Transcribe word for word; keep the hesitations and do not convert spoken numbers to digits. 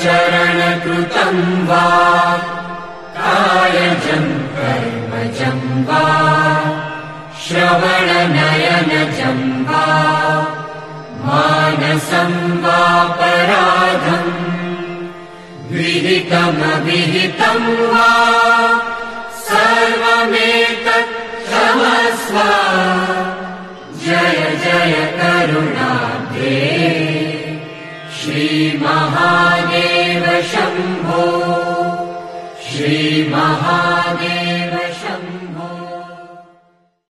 चरणकृतं वा कायजं कर्मजं वा श्रवणनयनजं वा मानसं वापराधम् विहितमविहितं वा सर्वमेतत् क्षमस्व जय जय करुणाब्धे श्रीमहादेव शम्भो श्रीमहादेव